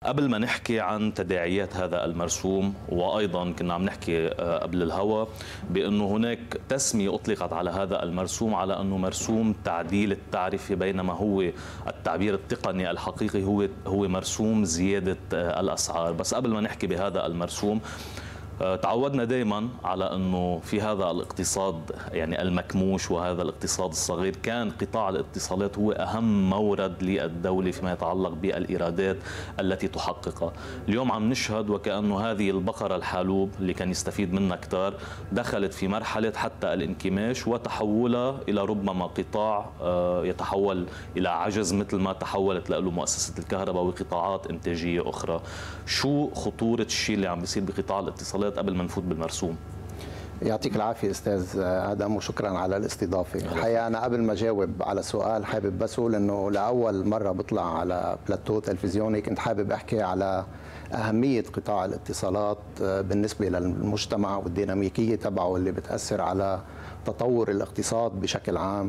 قبل ما نحكي عن تداعيات هذا المرسوم، وأيضا كنا عم نحكي قبل الهوى بأنه هناك تسمية أطلقت على هذا المرسوم على أنه مرسوم تعديل التعرفة، بينما هو التعبير التقني الحقيقي هو مرسوم زيادة الأسعار. بس قبل ما نحكي بهذا المرسوم، تعودنا دائما على أنه في هذا الاقتصاد يعني المكموش وهذا الاقتصاد الصغير كان قطاع الاتصالات هو أهم مورد للدولة فيما يتعلق بالإيرادات التي تحققها. اليوم عم نشهد وكأنه هذه البقرة الحالوب اللي كان يستفيد منها كتار دخلت في مرحلة حتى الانكماش وتحولها إلى ربما قطاع يتحول إلى عجز، مثل ما تحولت له مؤسسة الكهرباء وقطاعات إنتاجية أخرى. شو خطورة الشيء اللي عم بيصير بقطاع الاتصالات قبل ما نفوت بالمرسوم؟ يعطيك العافية أستاذ آدم وشكرا على الاستضافة. الحقيقة أنا قبل ما جاوب على السؤال حابب بس أقول أنه لأول مرة بطلع على بلاتو تلفزيوني كنت حابب أحكي على أهمية قطاع الاتصالات بالنسبة للمجتمع والديناميكية تبعه اللي بتأثر على تطور الاقتصاد بشكل عام،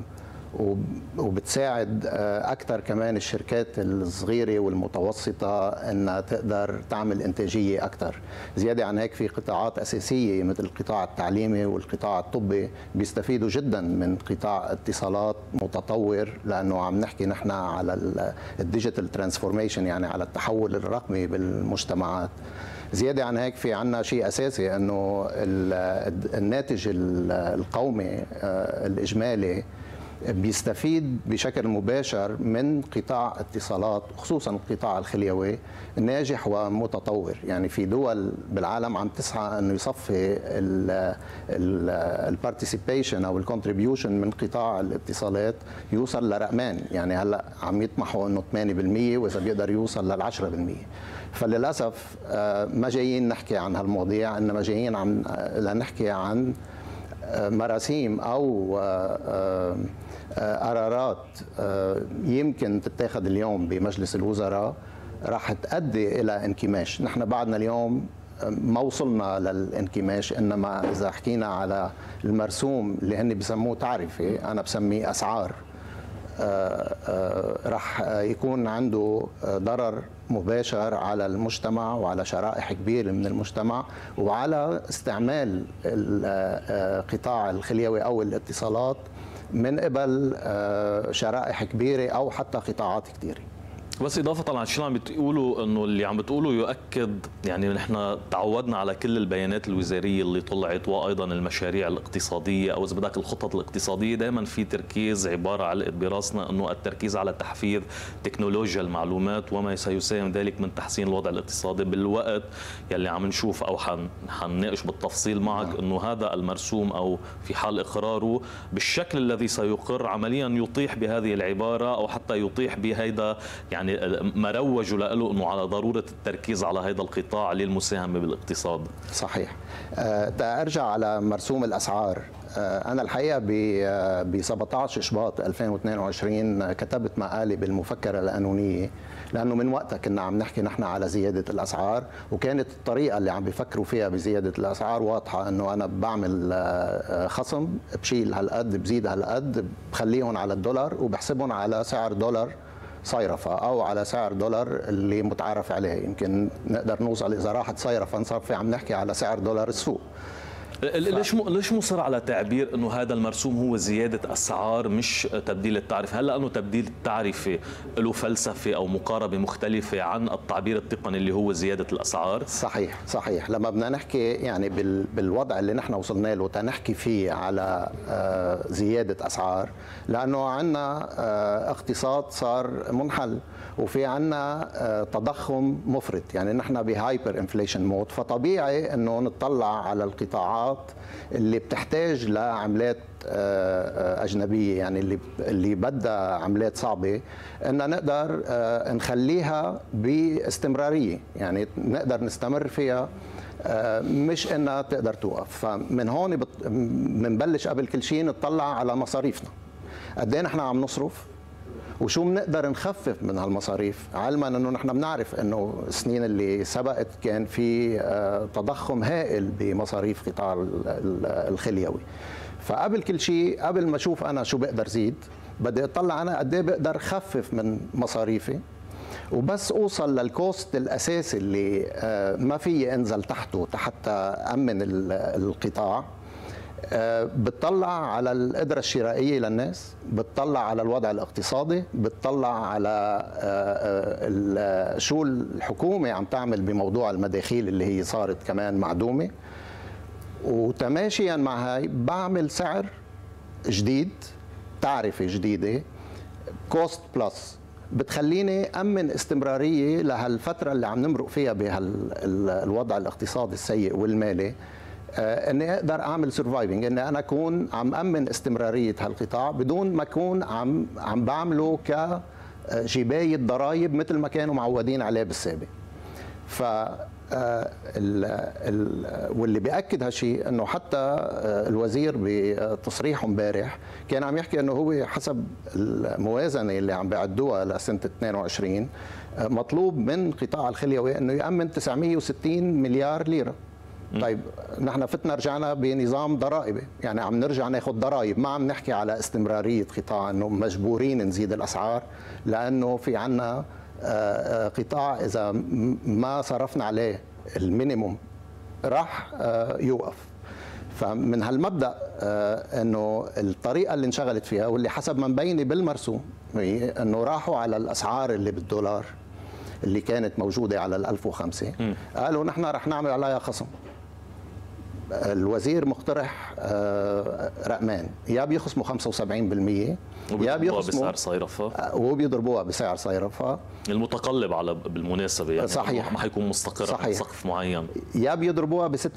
وبتساعد أكثر كمان الشركات الصغيرة والمتوسطة أنها تقدر تعمل إنتاجية أكثر. زيادة عن هيك في قطاعات أساسية مثل القطاع التعليمي والقطاع الطبي بيستفيدوا جدا من قطاع اتصالات متطور، لأنه عم نحكي نحن على الديجيتال ترانسفورميشن، يعني على التحول الرقمي بالمجتمعات. زيادة عن هيك في عنا شيء أساسي أنه الناتج القومي الإجمالي بيستفيد بشكل مباشر من قطاع اتصالات، خصوصا القطاع الخليوي ناجح ومتطور. يعني في دول بالعالم عم تسعى انه يصفي البارتيسيبيشن او الكونتريبيوشن من قطاع الاتصالات يوصل لرقمان، يعني هلا عم يطمحوا انه 8% واذا بيقدر يوصل لل 10%. فللاسف ما جايين نحكي عن هالمواضيع، انما جايين عم لنحكي عن مراسيم او قرارات يمكن تتاخذ اليوم بمجلس الوزراء راح تؤدي الى انكماش. نحن بعدنا اليوم ما وصلنا للانكماش، انما اذا حكينا على المرسوم اللي هن بسموه تعرفه، انا بسميه اسعار، راح يكون عنده ضرر مباشر على المجتمع وعلى شرائح كبيرة من المجتمع وعلى استعمال القطاع الخليوي أو الاتصالات من قبل شرائح كبيرة أو حتى قطاعات كثيرة. بس إضافة على الشيء اللي عم بتقولوا، انه اللي عم بتقولوا يؤكد، يعني نحن تعودنا على كل البيانات الوزارية اللي طلعت وايضا المشاريع الاقتصادية او اذا بدك الخطط الاقتصادية، دائما في تركيز عبارة علقت براسنا انه التركيز على تحفيز تكنولوجيا المعلومات وما سيساهم ذلك من تحسين الوضع الاقتصادي. بالوقت يلي عم نشوف او حنناقش بالتفصيل معك انه هذا المرسوم او في حال اقراره بالشكل الذي سيقر عمليا يطيح بهذه العبارة او حتى يطيح بهيدا، يعني ما روجوا له انه على ضروره التركيز على هذا القطاع للمساهمه بالاقتصاد. صحيح. ارجع على مرسوم الاسعار. انا الحقيقه ب 17 شباط 2022 كتبت مقالي بالمفكره القانونيه، لانه من وقتها كنا عم نحكي نحن على زياده الاسعار، وكانت الطريقه اللي عم بيفكروا فيها بزياده الاسعار واضحه، انه انا بعمل خصم، بشيل هالقد، بزيد هالقد، بخليهم على الدولار وبحسبهم على سعر دولار صيرفة أو على سعر دولار اللي متعارف عليه. يمكن نقدر نوصل إذا راحت صيرفة نصفي عم نحكي على سعر دولار السوق. ليش مصر على تعبير انه هذا المرسوم هو زياده اسعار مش تبديل التعرفه؟ هل لانه تبديل التعرفه له فلسفه او مقاربه مختلفه عن التعبير التقني اللي هو زياده الاسعار؟ صحيح. لما بدنا نحكي يعني بالوضع اللي نحن وصلنا له تنحكي فيه على زياده اسعار، لانه عندنا اقتصاد صار منحل وفي عندنا تضخم مفرط، يعني نحن بهايبر انفليشن مود، فطبيعي انه نطلع على القطاعات اللي بتحتاج لعملات أجنبية، يعني اللي بدها عملات صعبة، أن نقدر نخليها باستمرارية، يعني نقدر نستمر فيها، مش انها تقدر توقف. فمن هون بنبلش قبل كل شيء نطلع على مصاريفنا، قد ايه نحن عم نصرف وشو بنقدر نخفف من هالمصاريف، علما انه نحن بنعرف انه السنين اللي سبقت كان في تضخم هائل بمصاريف قطاع الخليوي. فقبل كل شيء، قبل ما اشوف انا شو بقدر زيد، بدي اطلع انا قد ايه بقدر خفف من مصاريفي، وبس اوصل للكوست الاساسي اللي ما في انزل تحته حتى امن القطاع. بتطلع على القدرة الشرائية للناس، بتطلع على الوضع الاقتصادي، بتطلع على شو الحكومة عم تعمل بموضوع المداخيل اللي هي صارت كمان معدومة، وتماشيا مع هاي بعمل سعر جديد، تعرفة جديدة كوست بلس بتخليني أمن استمرارية لهالفترة اللي عم نمرق فيها بهالوضع الاقتصادي السيء والمالي، اني اقدر اعمل سرفايفنج، اني انا اكون عم امن استمراريه هالقطاع بدون ما اكون عم بعمله كجبايه ضرائب مثل ما كانوا معودين عليه بالسابق. ف واللي بياكد هالشيء انه حتى الوزير بتصريحه امبارح كان عم يحكي انه هو حسب الموازنه اللي عم بيعدوها لسنه 22 مطلوب من قطاع الخليوي انه يامن 960 مليار ليره. طيب نحن فتنا رجعنا بنظام ضرائبي، يعني عم نرجع ناخذ ضرائب، ما عم نحكي على استمراريه قطاع انه مجبورين نزيد الاسعار، لانه في عنا قطاع اذا ما صرفنا عليه المينيموم راح يوقف. فمن هالمبدا انه الطريقه اللي انشغلت فيها واللي حسب ما مبينه بالمرسوم هي انه راحوا على الاسعار اللي بالدولار اللي كانت موجوده على ال 1005، قالوا نحن رح نعمل عليها خصم. الوزير مقترح رقمان، يا بيخصموا 75% يا بيخصموا بسعر صيرفه، وبيضربوها بسعر صيرفه المتقلب على بالمناسبه، يعني صحيح ما حيكون مستقر على سقف معين، يا بيضربوها ب 66.6%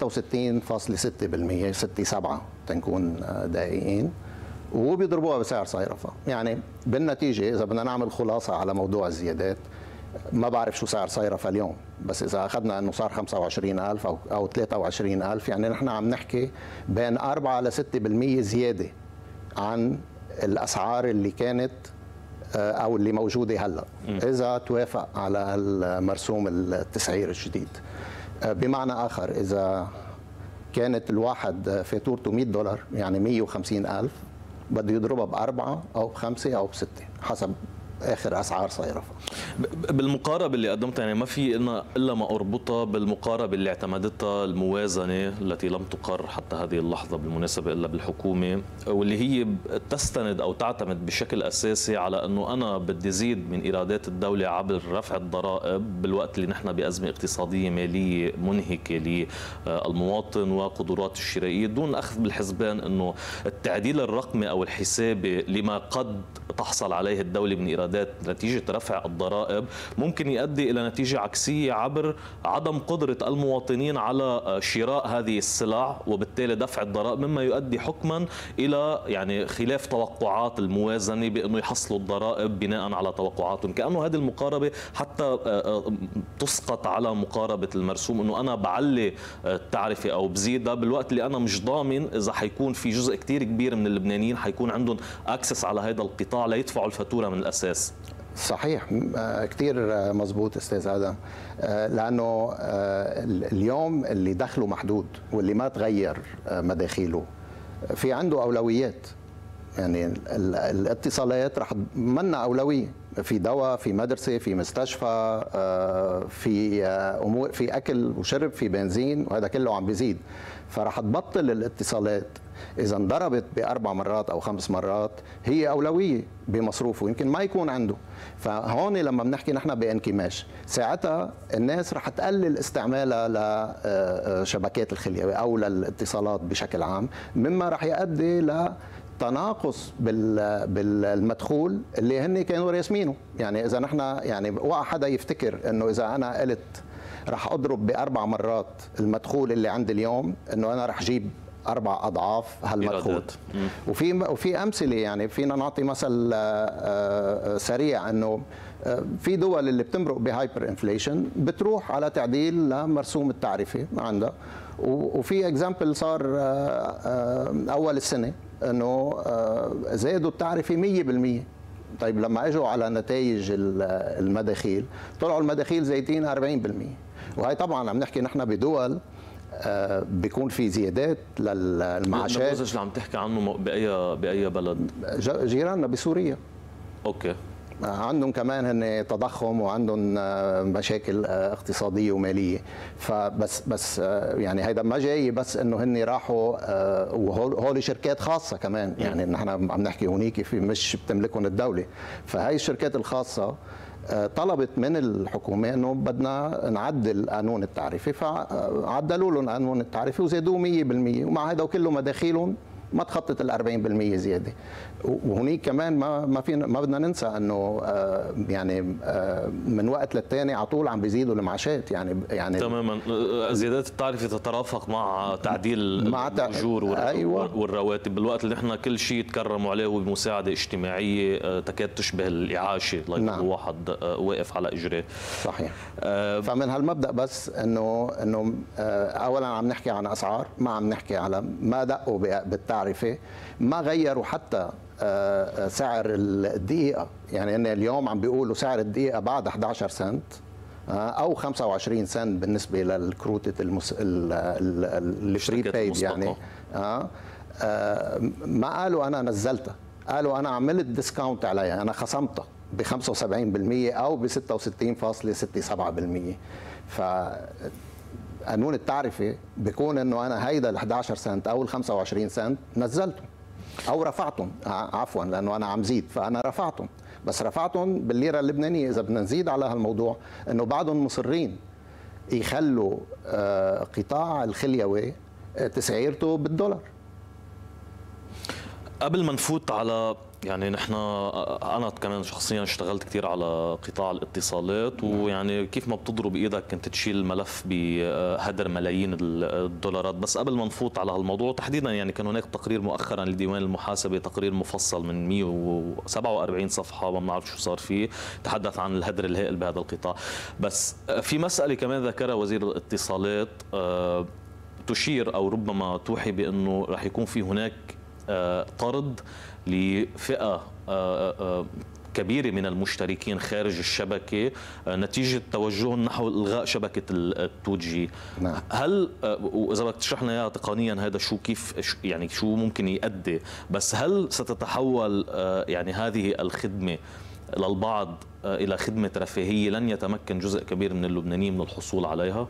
67 تنكون دقيقين، وبيضربوها بسعر صيرفه. يعني بالنتيجه اذا بدنا نعمل خلاصه على موضوع الزيادات، ما بعرف شو سعر صيرفة اليوم، بس إذا أخذنا أنه صار 25,000 أو 23,000، يعني نحن عم نحكي بين 4 ل 6% زيادة عن الأسعار اللي كانت أو اللي موجودة هلأ، إذا توافق على المرسوم التسعير الجديد. بمعنى آخر إذا كانت الواحد فاتورته $100 يعني 150,000، بده يضربها بأربعة أو بخمسة أو بستة حسب اخر اسعار صيرفه. بالمقاربه اللي قدمتها يعني ما في الا ما اربطها بالمقاربه اللي اعتمدتها الموازنه التي لم تقر حتى هذه اللحظه بالمناسبه الا بالحكومه، واللي هي تستند او تعتمد بشكل اساسي على انه انا بدي زيد من ايرادات الدوله عبر رفع الضرائب بالوقت اللي نحن بازمه اقتصاديه ماليه منهكه للمواطن وقدراته الشرائيه، دون اخذ بالحسبان انه التعديل الرقمي او الحسابي لما قد تحصل عليه الدوله من ايرادات نتيجة رفع الضرائب ممكن يؤدي إلى نتيجة عكسية عبر عدم قدرة المواطنين على شراء هذه السلع وبالتالي دفع الضرائب، مما يؤدي حكما إلى يعني خلاف توقعات الموازنة بأنه يحصلوا الضرائب بناء على توقعاتهم، كأنه هذه المقاربة حتى تسقط على مقاربة المرسوم، أنه أنا بعلي التعرفة أو بزيدها بالوقت اللي أنا مش ضامن إذا حيكون في جزء كتير كبير من اللبنانيين حيكون عندهم أكسس على هذا القطاع ليدفعوا الفاتورة من الأساس. صحيح، كتير مزبوط استاذ ادم، لانه اليوم اللي دخله محدود واللي ما تغير مداخيله في عنده اولويات، يعني الاتصالات رح منا اولويه، في دواء، في مدرسه، في مستشفى، في امور، في اكل وشرب، في بنزين، وهذا كله عم بيزيد، فرح تبطل الاتصالات إذا انضربت بأربع مرات أو 5 مرات هي أولوية بمصروفه، يمكن ما يكون عنده. فهون لما بنحكي نحن بانكماش، ساعتها الناس رح تقلل استعمالها لشبكات الخليوي أو للاتصالات بشكل عام، مما رح يؤدي تناقص بالمدخول اللي هن كانوا راسمينه. يعني إذا نحن يعني وقع حدا يفتكر إنه إذا أنا قلت رح أضرب ب4 مرات المدخول اللي عندي اليوم، إنه أنا رح جيب 4 أضعاف هالمدخول. وفي أمثلة، يعني فينا نعطي مثل سريع انه في دول اللي بتمرق بهايبر انفليشن بتروح على تعديل لمرسوم التعرفة عندها، وفي اكزامبل صار اول السنة انه زادوا التعرفة 100%. طيب لما اجوا على نتائج المداخيل طلعوا المداخيل زايدين 40%، وهي طبعا عم نحكي نحن بدول بيكون في زيادات للمعاشات. النموذج اللي عم تحكي عنه باي بلد؟ جيراننا بسوريا. اوكي. عندهم كمان هن تضخم وعندهم مشاكل اقتصاديه وماليه. فبس يعني هيدا ما جاي بس انه هن راحوا، وهول شركات خاصه كمان، يعني نحن عم نحكي هونيك في مش بتملكهم الدوله. فهي الشركات الخاصه طلبت من الحكومه انه بدنا نعدل قانون التعرفه، فعدلوا لهم قانون التعرفه وزادوه 100%، ومع هذا وكله مداخيلهم ما تخطت ال 40% زياده. وهنيك كمان ما بدنا ننسى انه يعني من وقت للتاني على طول عم بيزيدوا المعاشات، يعني تماما. زيادات التعرفه تترافق مع تعديل الاجور والرواتب، بالوقت اللي نحن كل شيء تكرموا عليه هو بمساعده اجتماعيه تكاد تشبه الاعاشه، نعم. واحد واقف على اجريه. صحيح. فمن هالمبدا بس انه اولا عم نحكي عن اسعار، ما عم نحكي على ما دقوا بالتعرفه، ما غيروا حتى سعر الدقيقة. يعني إن اليوم عم بيقولوا سعر الدقيقة بعد 11 سنت أو 25 سنت بالنسبة للكروتة الفري بايد، يعني ما قالوا أنا نزلتها، قالوا أنا عملت ديسكاونت عليها، أنا خصمتها ب 75% أو ب 66.67%. ف قانون التعرفة بيكون إنه أنا هيدا ال 11 سنت أو ال 25 سنت نزلتهم او رفعتهم، عفوا، لانه انا عم زيد فانا رفعتهم، بس رفعتهم بالليره اللبنانيه. اذا بدنا نزيد على هالموضوع انه بعضهم مصرين يخلوا قطاع الخليوي تسعيرته بالدولار. قبل ما نفوت على يعني نحن، انا كمان شخصيا اشتغلت كثير على قطاع الاتصالات، ويعني كيف ما بتضرب بايدك كنت تشيل الملف بهدر ملايين الدولارات. بس قبل ما نفوت على هالموضوع تحديدا، يعني كان هناك تقرير مؤخرا لديوان المحاسبه، تقرير مفصل من 147 صفحه، ما بنعرف شو صار فيه، تحدث عن الهدر الهائل بهذا القطاع. بس في مساله كمان ذكرها وزير الاتصالات تشير او ربما توحي بانه راح يكون في هناك طرد لفئة كبيرة من المشتركين خارج الشبكة نتيجة توجههم نحو إلغاء شبكة ال2G. نعم. هل، وإذا بدك تشرح لنا إياها تقنيا هذا شو، كيف يعني شو ممكن يؤدي، بس هل ستتحول يعني هذه الخدمة للبعض إلى خدمة رفاهية لن يتمكن جزء كبير من اللبنانيين من الحصول عليها؟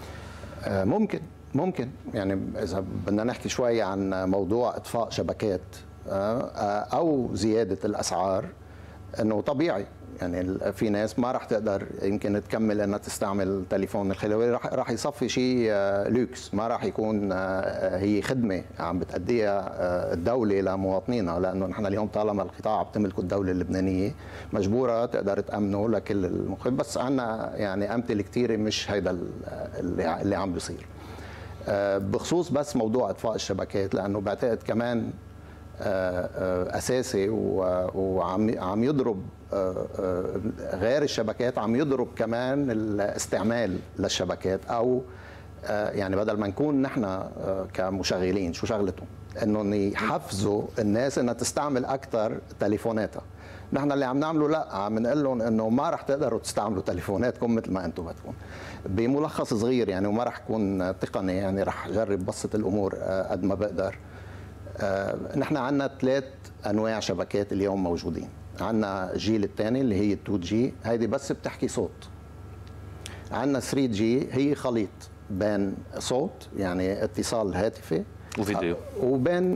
ممكن يعني إذا بدنا نحكي شوي عن موضوع إطفاء شبكات أو زيادة الأسعار، أنه طبيعي يعني في ناس ما راح تقدر يمكن تكمل أنها تستعمل تليفون الخلوي، راح يصفي شيء لوكس، ما راح يكون هي خدمة عم بتأديها الدولة لمواطنينها، لأنه نحن اليوم طالما القطاع عم تملكه الدولة اللبنانية مجبورة تقدر تأمنه لكل المقيم. بس عندنا يعني أمثلة كثيرة مش هيدا اللي عم بيصير. بخصوص بس موضوع إطفاء الشبكات، لأنه بعتقد كمان أساسي وعم يضرب غير الشبكات، عم يضرب كمان الاستعمال للشبكات، أو يعني بدل ما نكون نحن كمشغلين شو شغلتهم انهم يحفزوا الناس انها تستعمل اكثر تليفوناتها. نحن اللي عم نعمله لا، عم نقول لهم انه ما رح تقدروا تستعملوا تليفوناتكم مثل ما انتم بدكم. بملخص صغير يعني، وما رح يكون تقني، يعني رح اجرب بسط الامور قد ما بقدر. نحن عندنا 3 انواع شبكات اليوم موجودين. عندنا الجيل الثاني اللي هي 2G، هيدي بس بتحكي صوت. عندنا 3G هي خليط بين صوت يعني اتصال هاتفي وفيديو، وبين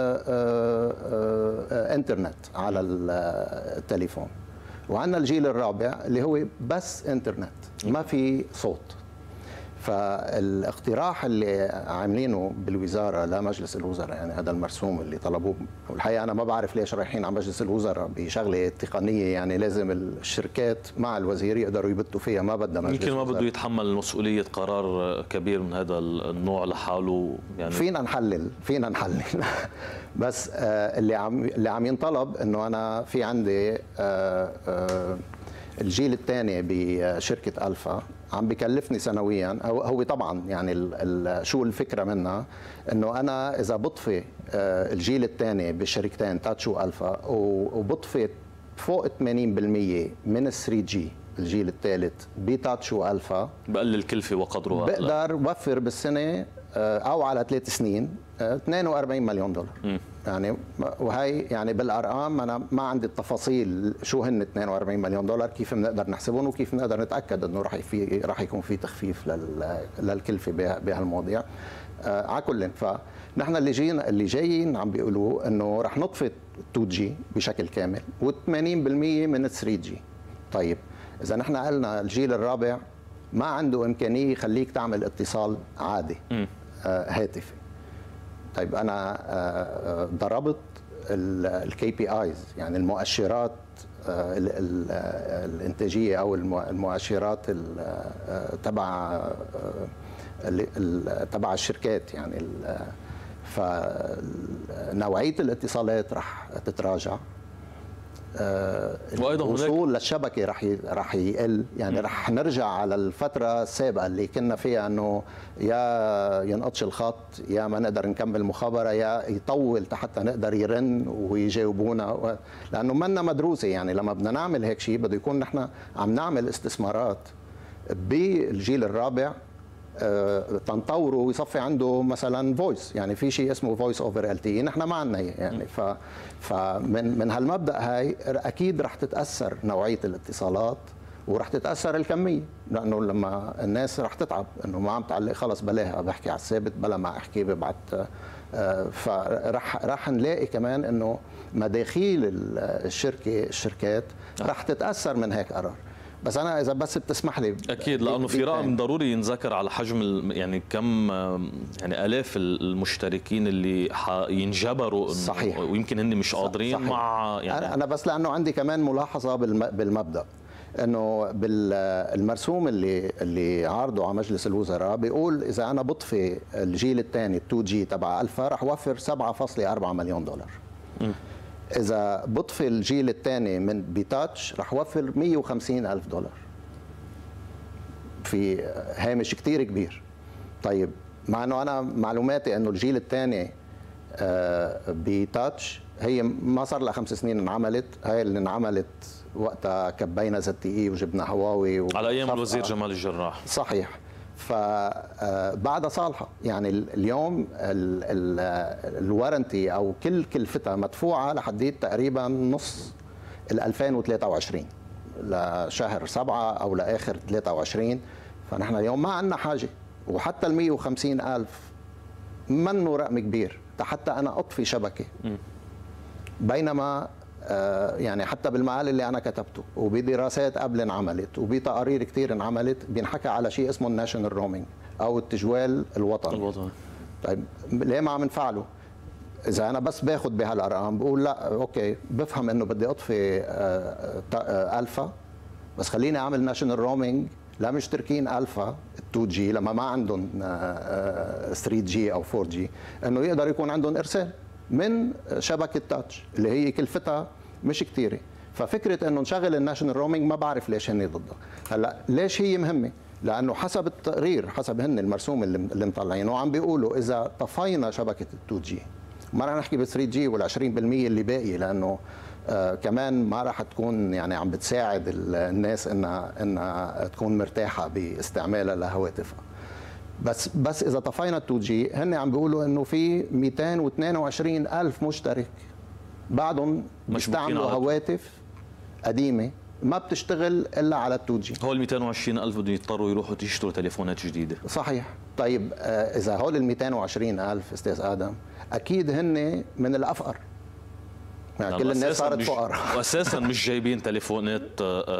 انترنت على التليفون. وعندنا الجيل الرابع اللي هو بس انترنت ما في صوت. فالاقتراح اللي عاملينه بالوزاره لمجلس الوزراء، يعني هذا المرسوم اللي طلبوه، والحقيقه انا ما بعرف ليش رايحين على مجلس الوزراء بشغله تقنيه، يعني لازم الشركات مع الوزير يقدروا يبتوا فيها، ما بدنا مجلس يمكن ما بده يتحمل مسؤوليه قرار كبير من هذا النوع لحاله. يعني فينا نحلل بس اللي عم ينطلب انه انا في عندي الجيل الثاني بشركه الفا عم بكلفني سنويا، هو طبعا يعني شو الفكره منها، انه انا اذا بطفي الجيل الثاني بالشركتين تاتش والفا وبطفي فوق 80% من ال 3G الجيل الثالث بتاتش والفا، بقلل الكلفه وقدرها، بقدر وفر بالسنه او على 3 سنين 42 مليون دولار. يعني وهي يعني بالارقام انا ما عندي التفاصيل شو هن 42 مليون دولار، كيف بنقدر نحسبهم وكيف بنقدر نتاكد انه راح يكون في تخفيف للكلفه بهالمواضيع. على كل، فنحن اللي جايين عم بيقولوا انه رح نطفي 2 جي بشكل كامل و80% من 3 جي. طيب اذا نحن قلنا الجيل الرابع ما عنده امكانيه يخليك تعمل اتصال عادي هاتفي. طيب انا ضربت الكي بي ايز، يعني المؤشرات الانتاجيه او المؤشرات تبع الشركات، يعني فنوعيه الاتصالات رح تتراجع، وايضا الوصول للشبكه رح يقل، يعني رح نرجع على الفتره السابقه اللي كنا فيها انه يا ينقطش الخط يا ما نقدر نكمل مخابره يا يطول حتى نقدر يرن ويجاوبونا، لانه منا مدروسه. يعني لما بدنا نعمل هيك شيء بده يكون نحن عم نعمل استثمارات بالجيل الرابع تنطوره ويصفي عنده مثلا فويس، يعني في شيء اسمه فويس اوفر ال تي، نحن ما عندنا يعني. فمن هالمبدا هاي اكيد رح تتاثر نوعيه الاتصالات ورح تتاثر الكميه، لانه لما الناس رح تتعب انه ما عم تعلق خلص بلاها بحكي على الثابت بلا ما احكي ببعت. فرح نلاقي كمان انه مداخيل الشركات رح تتاثر من هيك قرار. بس انا اذا بس بتسمح لي اكيد، لانه في رقم ضروري ينذكر على حجم يعني كم يعني الاف المشتركين اللي ينجبروا صحيح، ويمكن هن مش قادرين صحيح. مع يعني انا بس لانه عندي كمان ملاحظه بالمبدا انه بالمرسوم اللي عارضه على مجلس الوزراء بيقول اذا انا بطفي الجيل الثاني 2 جي تبع الفا رح اوفر 7.4 مليون دولار. إذا بطفي الجيل الثاني من بتاتش رح وفر 150 ألف دولار، في هامش كتير كبير. طيب مع أنه أنا معلوماتي أنه الجيل الثاني بتاتش هي ما صار لها 5 سنين انعملت، هاي اللي انعملت وقتها كبينا ZTE وجبنا هواوي على أيام الوزير جمال الجراح. صحيح. فبعدها صالحه، يعني اليوم الورنتي او كل كلفتها مدفوعه لحديت تقريبا نص 2023 لشهر 7 او لاخر 23. فنحن اليوم ما عندنا حاجه، وحتى ال 150 ألف منه رقم كبير حتى انا اطفي شبكه. بينما يعني حتى بالمقال اللي انا كتبته وبدراسات قبل انعملت وبتقارير كثير انعملت بينحكى على شيء اسمه الناشونال رومينج او التجوال الوطني. طيب ليه ما عم نفعله؟ اذا انا بس باخذ بهالارقام بقول لا اوكي بفهم انه بدي اطفي الفا، بس خليني اعمل ناشونال رومينج لمشتركين الفا 2 جي لما ما عندهم 3 جي او 4 جي، انه يقدر يكون عندهم ارسال من شبكه تاتش اللي هي كلفتها مش كثيره. ففكره انه نشغل الناشونال رومينج ما بعرف ليش هن ضدها. هلا ليش هي مهمه؟ لانه حسب التقرير، حسب هن المرسوم اللي مطلعينه عم بيقولوا اذا طفينا شبكه 2 جي ما رح نحكي ب 3 جي وال 20% اللي باقي، لانه كمان ما راح تكون يعني عم بتساعد الناس انها تكون مرتاحه باستعمالها لهواتفها. بس اذا طفينا 2 جي هن عم بيقولوا انه في 222 ألف مشترك بعدهم بيستعملوا هواتف قديمه ما بتشتغل الا على 2 جي. هول 220 ألف بدهم يضطروا يروحوا يشتروا تليفونات جديده. صحيح. طيب اذا هول ال 220 ألف استاذ ادم اكيد هن من الافقر، يعني كل الناس صارت فقراء واساسا مش جايبين تليفونات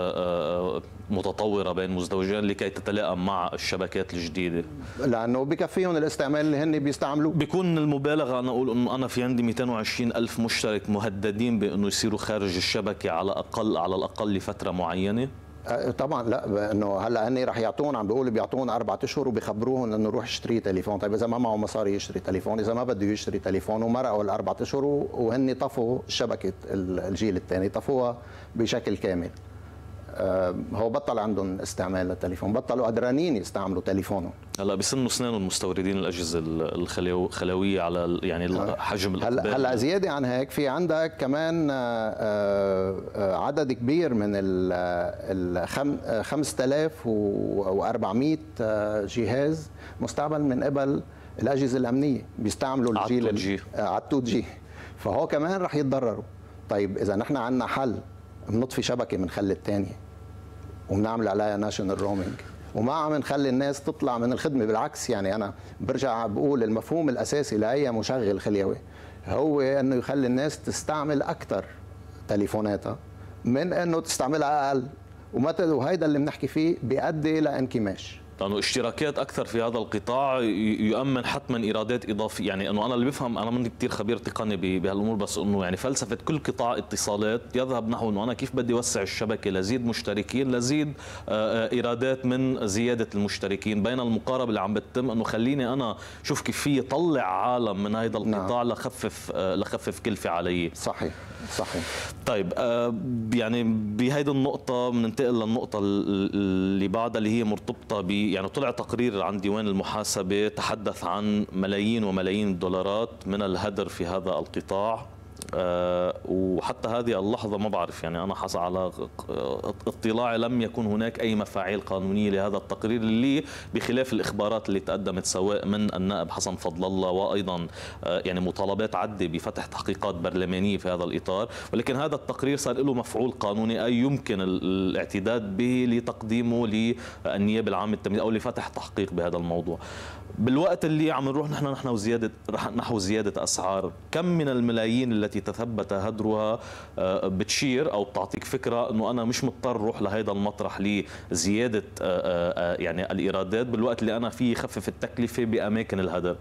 متطوره بين مزدوجين لكي تتلائم مع الشبكات الجديده، لانه بكفيهم الاستعمال اللي هن بيستعملوه. بيكون المبالغه انا اقول انه انا في عندي 220 ألف مشترك مهددين بانه يصيروا خارج الشبكه على الاقل لفتره معينه. طبعا لا، انه هلا هن رح يعطون، عم بيقولوا بيعطون 4 اشهر وبيخبروهم انه روح اشتري تليفون. طيب اذا ما معه مصاري يشتري تليفون، اذا ما بده يشتري تليفون ومرقوا ال4 اشهر وهن طفوا شبكه الجيل الثاني طفوها بشكل كامل. هو بطل عندهم استعمال للتليفون، بطلوا قدرانين يستعملوا تليفونهم. هلا بيسنوا اسنانهم المستوردين الاجهزه الخلويه على يعني حجم الاقبال. هلا زياده عن هيك في عندك كمان عدد كبير من ال 5400 جهاز مستعمل من قبل الاجهزه الامنيه، بيستعملوا الجيل على 2 جي، فهو كمان رح يتضرروا. طيب اذا نحن عندنا حل بنطفي شبكه بنخلي الثانيه وبنعمل عليها ناشونال رومينج وما عم نخلي الناس تطلع من الخدمه، بالعكس يعني انا برجع بقول المفهوم الاساسي لاي مشغل خليوي هو انه يخلي الناس تستعمل اكثر تليفوناتها من انه تستعملها اقل، وهيدا اللي بنحكي فيه بيؤدي لانكماش. لانه اشتراكات اكثر في هذا القطاع يؤمن حتما ايرادات اضافيه، يعني انه انا اللي بفهم، انا ماني كثير خبير تقني بهالامور، بس انه يعني فلسفه كل قطاع اتصالات يذهب نحو انه انا كيف بدي اوسع الشبكه لزيد مشتركين، لزيد ايرادات من زياده المشتركين، بين المقاربه اللي عم بتتم انه خليني انا شوف كيف في طلع عالم من هذا القطاع. نعم. لخفف كلفه علي. صحيح. طيب يعني بهيدي النقطه بننتقل للنقطه اللي بعدها اللي هي مرتبطه يعني طلع تقرير عن ديوان المحاسبة تحدث عن ملايين وملايين الدولارات من الهدر في هذا القطاع، وحتى هذه اللحظة ما بعرف، يعني أنا حصل على اطلاعي لم يكن هناك أي مفاعيل قانونية لهذا التقرير، اللي بخلاف الإخبارات اللي تقدمت سواء من النائب حسن فضل الله وأيضا يعني مطالبات عدة بفتح تحقيقات برلمانية في هذا الإطار، ولكن هذا التقرير صار له مفعول قانوني، أي يمكن الاعتداد به لتقديمه للنيابة العامة التمييز أو لفتح تحقيق بهذا الموضوع. بالوقت اللي عم نروح نحو زيادة أسعار، كم من الملايين التي تثبت هدرها بتشير أو بتعطيك فكرة أنه أنا مش مضطر روح لهذا المطرح لزيادة يعني الإيرادات، بالوقت اللي أنا فيه خفف التكلفة بأماكن الهدر؟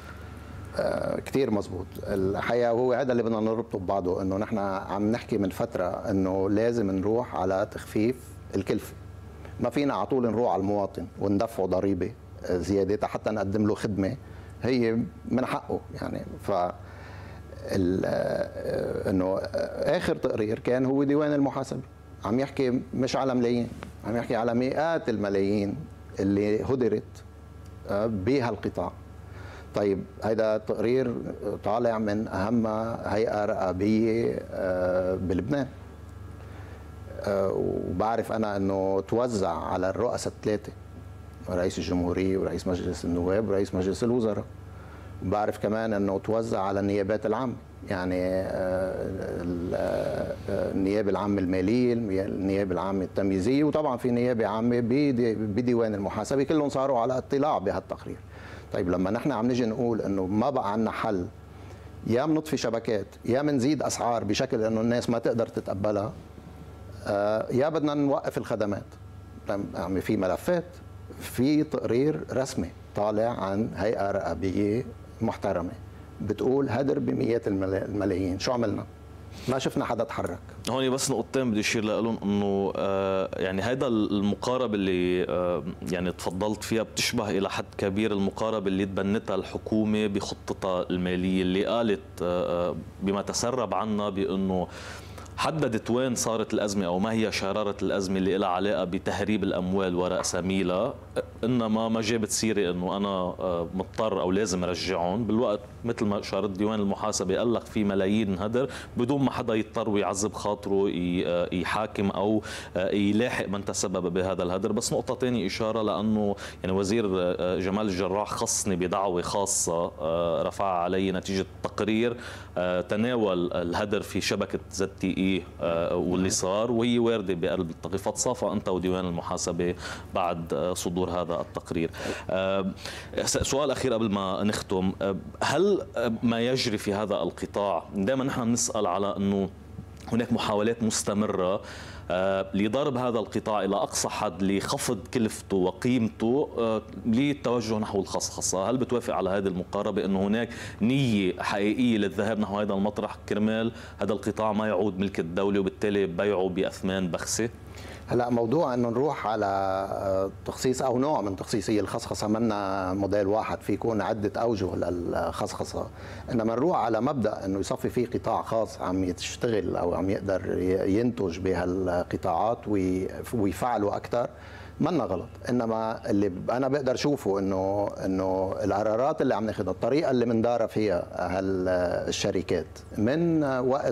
كتير مزبوط الحقيقة، وهو هذا اللي بدنا نربطه ببعضه، أنه نحن عم نحكي من فترة أنه لازم نروح على تخفيف الكلفة، ما فينا على طول نروح على المواطن وندفعه ضريبة زيادة حتى نقدم له خدمة هي من حقه. يعني انه اخر تقرير كان هو ديوان المحاسبة عم يحكي مش على ملايين، عم يحكي على مئات الملايين اللي هدرت بهالقطاع. طيب هذا تقرير طالع من اهم هيئة رقابية بلبنان، وبعرف انا انه توزع على الرؤساء الثلاثة، رئيس الجمهورية ورئيس مجلس النواب ورئيس مجلس الوزراء، وبعرف كمان انه توزع على النيابات العامة، يعني النيابة العامة المالية، النيابة العامة التمييزية، وطبعا في نيابة عامة بديوان المحاسبة، كلهم صاروا على اطلاع بهالتقرير. طيب لما نحن عم نجي نقول انه ما بقى عندنا حل، يا بنطفي شبكات يا بنزيد اسعار بشكل انه الناس ما تقدر تتقبلها، يا بدنا نوقف الخدمات. يعني في ملفات، في تقرير رسمي طالع عن هيئة رقابية محترمة بتقول هدر بمئات الملايين، شو عملنا؟ ما شفنا حدا تحرك. هون بس نقطتين بدي اشير لهم، انه يعني هذا المقاربه اللي يعني تفضلت فيها بتشبه الى حد كبير المقاربه اللي تبنتها الحكومه بخطتها الماليه، اللي قالت بما تسرب عنا بانه حددت وين صارت الأزمة أو ما هي شرارة الأزمة اللي لها علاقة بتهريب الأموال ورأس ميلها، إنما ما جابت سيرة إنه أنا مضطر أو لازم أرجعهم، بالوقت مثل ما أشارت ديوان المحاسبة قال لك في ملايين هدر بدون ما حدا يضطر ويعذب خاطره يحاكم أو يلاحق من تسبب بهذا الهدر. بس نقطة ثانية إشارة، لأنه يعني وزير جمال الجراح خصني بدعوة خاصة رفعها علي نتيجة تقرير تناول الهدر في شبكة ZTE واللي صار، وهي واردة بقلب التقرير، تصافى أنت وديوان المحاسبة بعد صدور هذا التقرير. سؤال أخير قبل ما نختم، هل ما يجري في هذا القطاع، دائما نحن نسأل على أنه هناك محاولات مستمرة لضرب هذا القطاع إلى أقصى حد لخفض كلفته وقيمته للتوجه نحو الخصخصة، هل بتوافق على هذه المقاربة أنه هناك نية حقيقية للذهاب نحو هذا المطرح كرمال هذا القطاع ما يعود ملك الدولة وبالتالي بيعه بأثمان بخسة؟ هلا موضوع انه نروح على تخصيص او نوع من تخصيصيه الخصخصه، منا موديل واحد، في يكون عده اوجه للخصخصه، انما نروح على مبدا انه يصفي في قطاع خاص عم يشتغل او عم يقدر ينتج بهالقطاعات ويفعلوا اكثر، منا غلط. انما اللي انا بقدر اشوفه انه القرارات اللي عم ناخذها، الطريقه اللي مندارة فيها هالشركات من وقت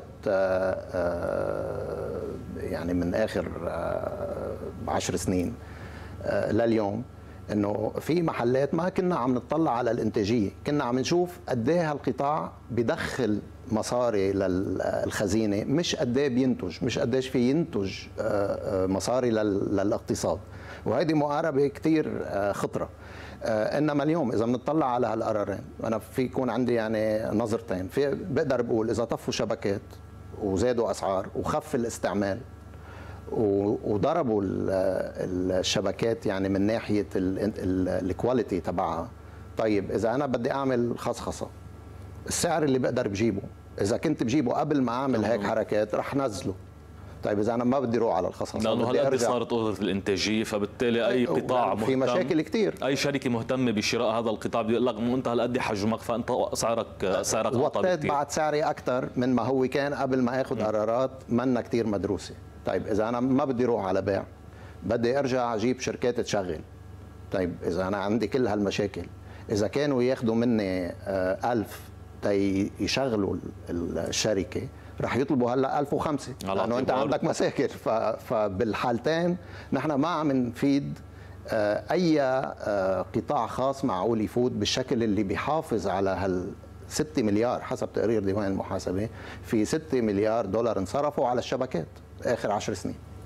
يعني من اخر 10 سنين لليوم، انه في محلات ما كنا عم نطلع على الانتاجيه، كنا عم نشوف قد ايه هالقطاع بدخل مصاري للخزينه، مش قد ايه بينتج، مش قديش في ينتج مصاري للاقتصاد، وهذه مقاربه كثير خطره. انما اليوم اذا بنطلع على هالقرارين، انا في يكون عندي يعني نظرتين، في بقدر بقول اذا طفوا شبكات وزادوا اسعار وخف الاستعمال وضربوا الشبكات يعني من ناحيه الكواليتي تبعها، طيب اذا انا بدي اعمل خصخصه، السعر اللي بقدر بجيبه اذا كنت بجيبه قبل ما اعمل هيك حركات رح نزله. طيب اذا انا ما بدي اروح على الخصخصه، لانه هالقد صارت قدره الانتاجيه، فبالتالي اي قطاع في مشاكل كثير، اي شركه مهتمه بشراء هذا القطاع بيقول لك انه انت هالقد حجمك فانت سعرك وقتت بعد سعري اكثر من ما هو كان قبل ما اخذ قرارات منا كثير مدروسه. طيب اذا انا ما بدي اروح على بيع، بدي ارجع اجيب شركات تشغل. طيب اذا انا عندي كل هالمشاكل، اذا كانوا ياخذوا مني 1000 يشغلوا الشركه، رح يطلبوا هلا 1005 لانه انت عندك مساكن. فبالحالتين نحن ما عم نفيد اي قطاع خاص معقول يفوت بالشكل اللي بيحافظ على هال 6 مليار حسب تقرير ديوان المحاسبه، في 6 مليار دولار انصرفوا على الشبكات اخر 10 سنين.